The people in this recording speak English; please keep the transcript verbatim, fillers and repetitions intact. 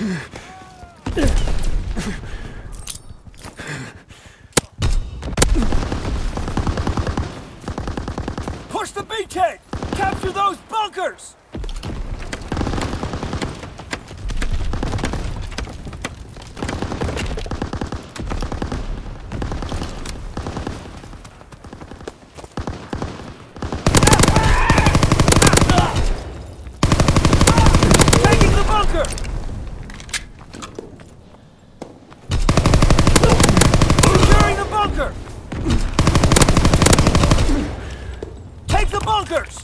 Push the beachhead! Capture those bunkers! Taking the bunker! Securing the bunker! Take the bunkers!